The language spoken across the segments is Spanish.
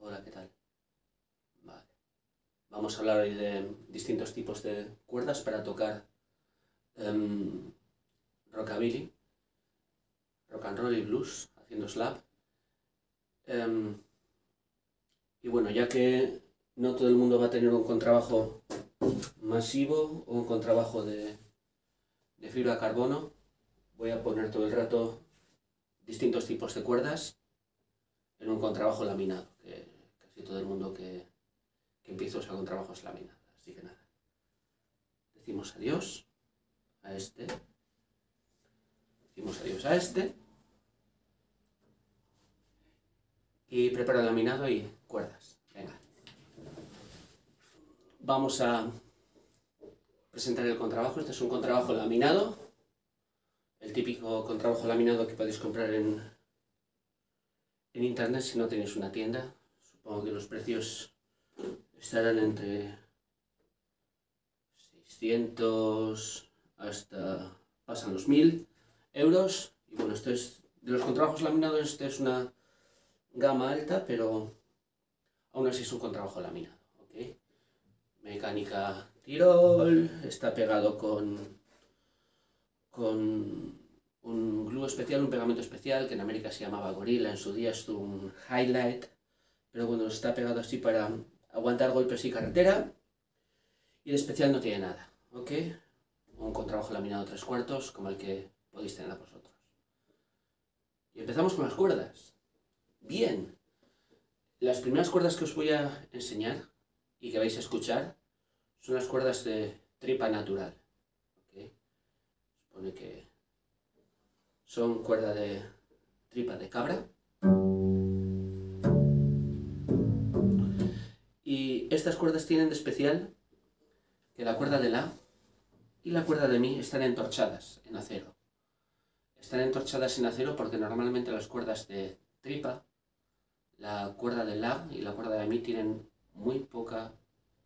Hola, ¿qué tal? Vale. Vamos a hablar hoy de distintos tipos de cuerdas para tocar rockabilly, rock and roll y blues, haciendo slap. Em, y bueno, ya que no todo el mundo va a tener un contrabajo masivo o un contrabajo de fibra de carbono, voy a poner todo el rato distintos tipos de cuerdas en un contrabajo laminado, que casi todo el mundo que empieza usa contrabajos laminados. Así que nada, decimos adiós a este, decimos adiós a este, y preparo el laminado y cuerdas. Venga. Vamos a presentar el contrabajo. Este es un contrabajo laminado, el típico contrabajo laminado que podéis comprar en internet si no tenéis una tienda. Supongo que los precios estarán entre 600 hasta pasan los 1000 euros. Y bueno, esto es de los contrabajos laminados, este es una gama alta, pero aún así es un contrabajo laminado, ¿ok? Mecánica Tirol, está pegado con un glue especial, un pegamento especial que en América se llamaba Gorilla, en su día es un Highlight, pero bueno, está pegado así para aguantar golpes y carretera, y de especial no tiene nada, ¿ok? Un contrabajo laminado 3/4 como el que podéis tener vosotros. Y empezamos con las cuerdas. Bien, las primeras cuerdas que os voy a enseñar y que vais a escuchar son las cuerdas de tripa natural, ¿ok? Supone que son cuerda de tripa de cabra. Y estas cuerdas tienen de especial que la cuerda de la y la cuerda de mi están entorchadas en acero. Están entorchadas en acero porque normalmente las cuerdas de tripa, la cuerda de la y la cuerda de mi tienen muy poca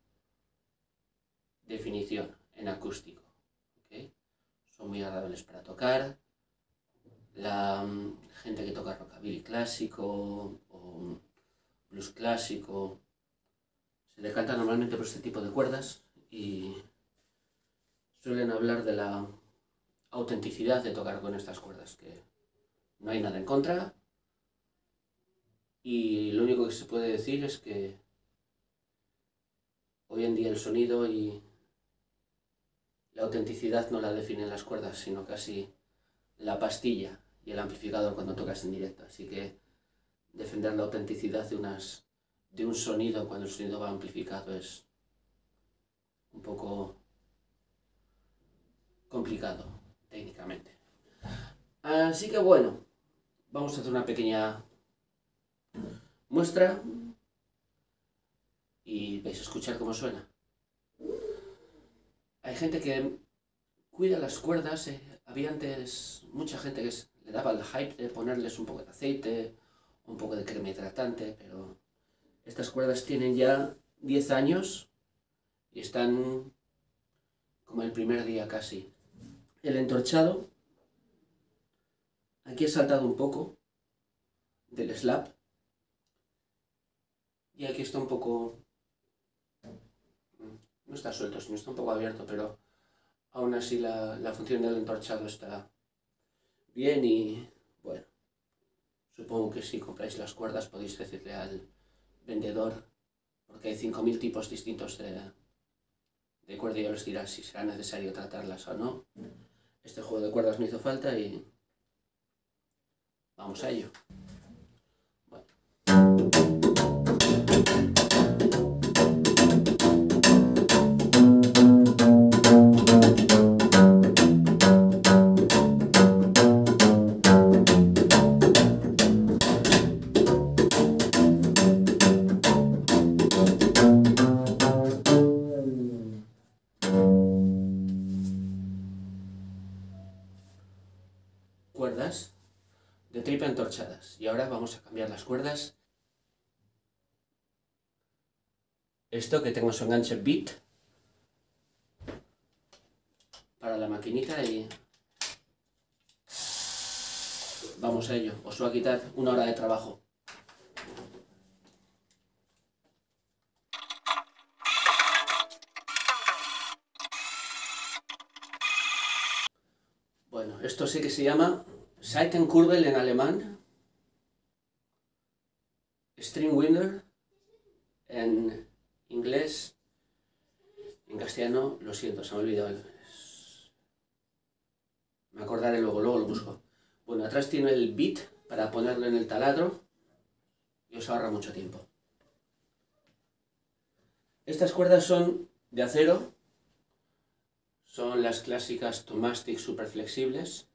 definición en acústico, ¿okay? Son muy agradables para tocar. La gente que toca rockabilly clásico o blues clásico se decanta normalmente por este tipo de cuerdas y suelen hablar de la autenticidad de tocar con estas cuerdas, que no hay nada en contra, y lo único que se puede decir es que hoy en día el sonido y la autenticidad no la definen las cuerdas, sino casi la pastilla y el amplificador cuando tocas en directo. Así que defender la autenticidad de un sonido cuando el sonido va amplificado es un poco complicado técnicamente. Así que bueno, vamos a hacer una pequeña muestra y vais a escuchar cómo suena. Hay gente que cuida las cuerdas, había antes mucha gente que le daba el hype de ponerles un poco de aceite, un poco de crema hidratante, pero estas cuerdas tienen ya 10 años y están como el primer día casi. El entorchado, aquí he saltado un poco del slap y aquí está un poco, no está suelto, sino está un poco abierto, pero aún así la función del entorchado está bien. Y bueno, supongo que si compráis las cuerdas podéis decirle al vendedor, porque hay 5000 tipos distintos de cuerda y ya os dirá si será necesario tratarlas o no. Este juego de cuerdas me hizo falta y vamos a ello. Bueno. Cuerdas de tripa entorchadas. Y ahora vamos a cambiar las cuerdas. Esto que tengo su enganche Beat para la maquinita y vamos a ello. Os va a quitar una hora de trabajo. Bueno, esto sí que se llama Seitenkurbel en alemán, Stringwinder en inglés, en castellano, lo siento, se me ha olvidado. Me acordaré luego lo busco. Bueno, atrás tiene el bit para ponerlo en el taladro y os ahorra mucho tiempo. Estas cuerdas son de acero, son las clásicas Tomastic super flexibles.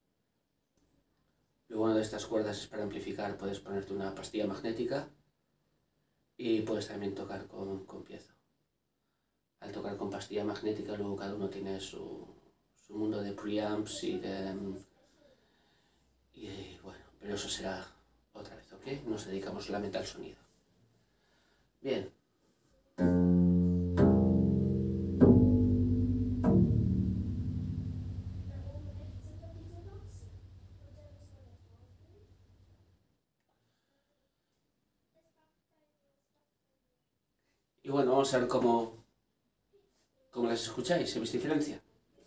Lo bueno de estas cuerdas es para amplificar, puedes ponerte una pastilla magnética y puedes también tocar con piezo. Al tocar con pastilla magnética luego cada uno tiene su mundo de preamps y bueno, pero eso será otra vez, ¿ok? Nos dedicamos solamente al sonido. Bien. Y bueno, vamos a ver cómo las escucháis, si veis diferencia.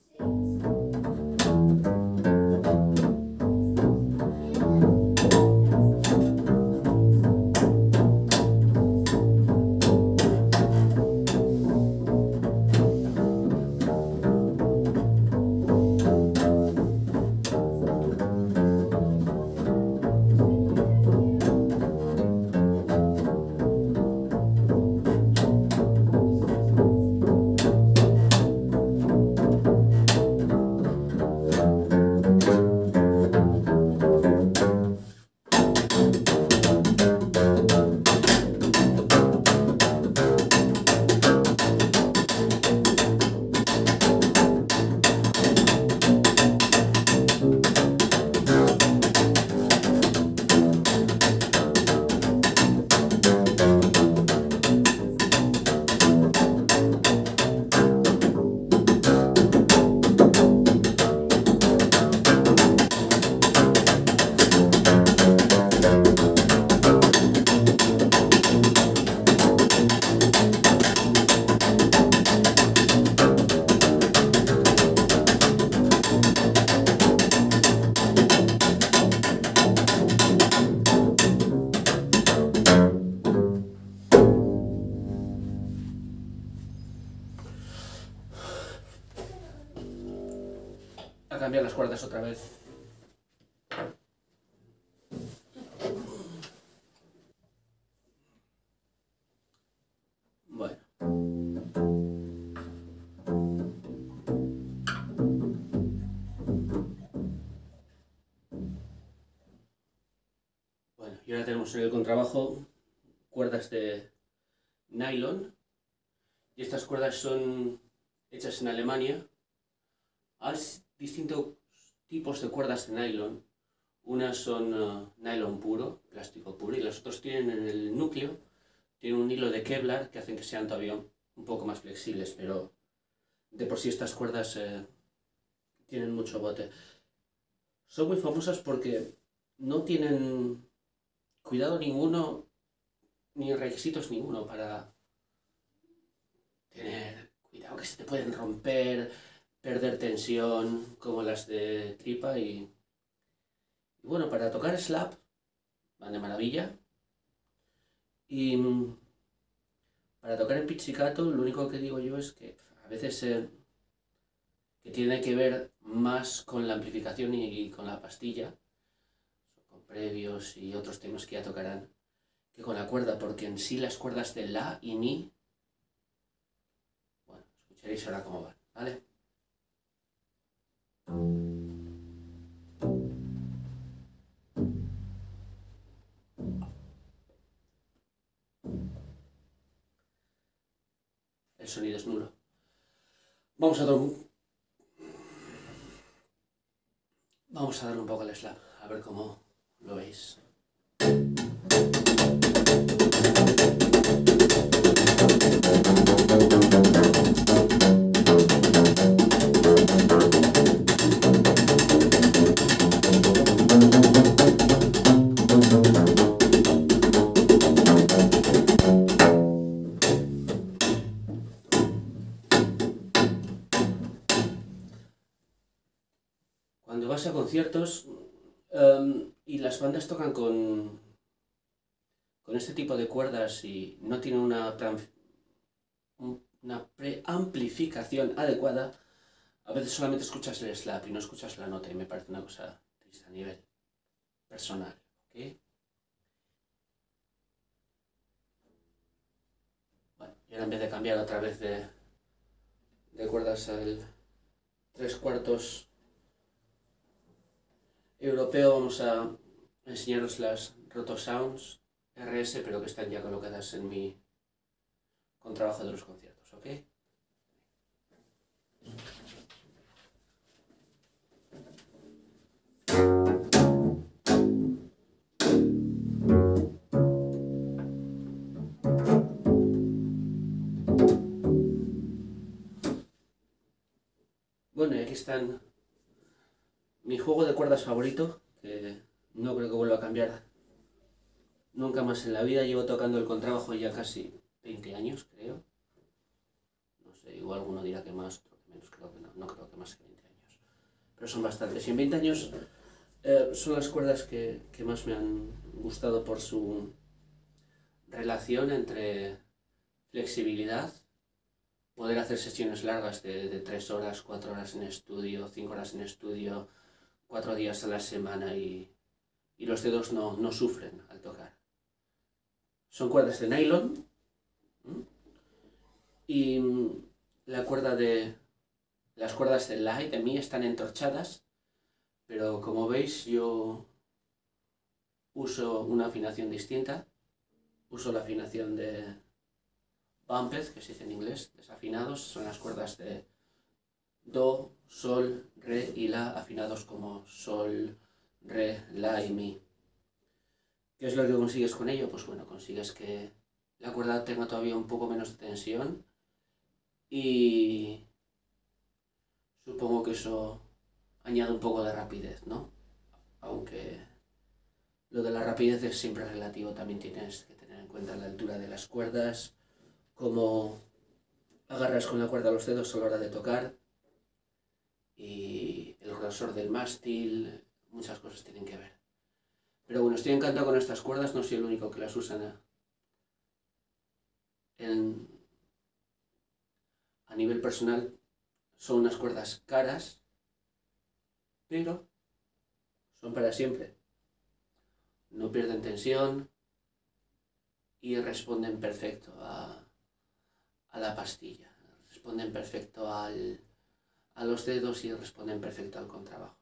A cambiar las cuerdas otra vez. Bueno. Bueno, y ahora tenemos en el contrabajo cuerdas de nylon. Y estas cuerdas son hechas en Alemania. Hay distintos tipos de cuerdas de nylon. Unas son nylon puro, plástico puro, y las otras tienen en el núcleo, tienen un hilo de Kevlar que hacen que sean todavía un poco más flexibles, pero de por sí estas cuerdas tienen mucho bote. Son muy famosas porque no tienen cuidado ninguno, ni requisitos ninguno para tener cuidado, que se te pueden romper, perder tensión, como las de tripa, y bueno, para tocar slap van de maravilla. Y para tocar en pizzicato, lo único que digo yo es que a veces que tiene que ver más con la amplificación y con la pastilla, con previos y otros temas que ya tocarán, que con la cuerda, porque en sí las cuerdas de la y mi, bueno, escucharéis ahora cómo van, ¿vale? El sonido es nulo. Vamos a darle un poco al slap, a ver cómo lo veis. conciertos y las bandas tocan con este tipo de cuerdas y no tienen una preamplificación adecuada, a veces solamente escuchas el slap y no escuchas la nota y me parece una cosa triste a nivel personal, ¿ok? Bueno, y ahora en vez de cambiar otra vez de cuerdas al 3/4 europeo, vamos a enseñaros las Roto Sounds RS, pero que están ya colocadas en mi contrabajo de los conciertos, ¿ok? Bueno, y aquí están mi juego de cuerdas favorito, que no creo que vuelva a cambiar nunca más en la vida. Llevo tocando el contrabajo ya casi 20 años, creo. No sé, igual alguno dirá que más, otro que menos, creo que no creo que más que 20 años. Pero son bastantes. Y en 20 años son las cuerdas que más me han gustado por su relación entre flexibilidad, poder hacer sesiones largas de 3 horas, 4 horas en estudio, 5 horas en estudio, 4 días a la semana y los dedos no sufren al tocar. Son cuerdas de nylon y las cuerdas de Light de mí están entorchadas, pero como veis yo uso una afinación distinta, uso la afinación de bumped, que se dice en inglés, desafinados, son las cuerdas de Do, Sol, Re y La, afinados como Sol, Re, La y Mi. ¿Qué es lo que consigues con ello? Pues bueno, consigues que la cuerda tenga todavía un poco menos de tensión y supongo que eso añade un poco de rapidez, ¿no? Aunque lo de la rapidez es siempre relativo, también tienes que tener en cuenta la altura de las cuerdas, cómo agarras con la cuerda los dedos a la hora de tocar y el grosor del mástil, muchas cosas tienen que ver. Pero bueno, estoy encantado con estas cuerdas, no soy el único que las usan a nivel personal. Son unas cuerdas caras, pero son para siempre. No pierden tensión y responden perfecto a la pastilla. Responden perfecto a los dedos y responden perfecto al contrabajo.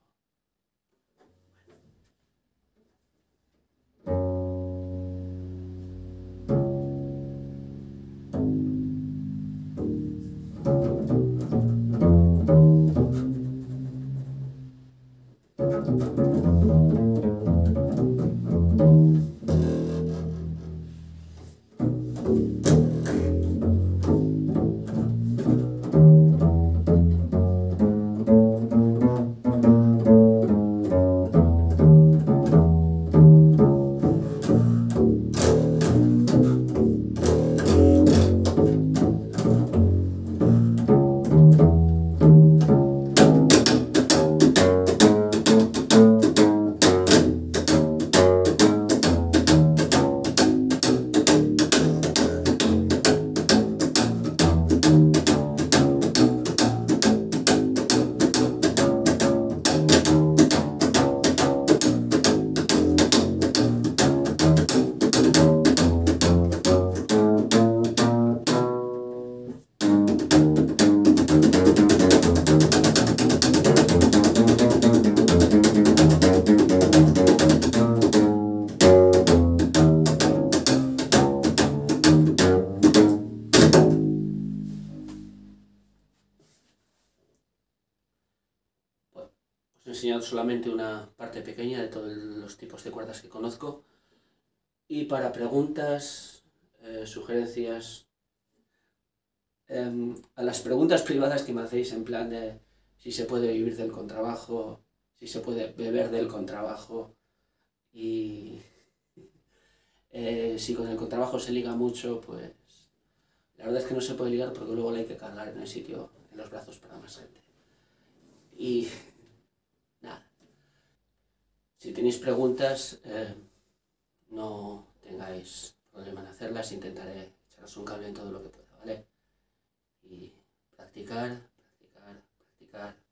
Os he enseñado solamente una parte pequeña de todos los tipos de cuerdas que conozco. Y para preguntas, sugerencias, a las preguntas privadas que me hacéis en plan de si se puede vivir del contrabajo, si se puede beber del contrabajo y si con el contrabajo se liga mucho, pues la verdad es que no se puede ligar porque luego le hay que cargar en el sitio, en los brazos para más gente. Y nada, tenéis preguntas, no tengáis problema en hacerlas, intentaré echaros un cable en todo lo que pueda, ¿vale? Y practicar, practicar, practicar.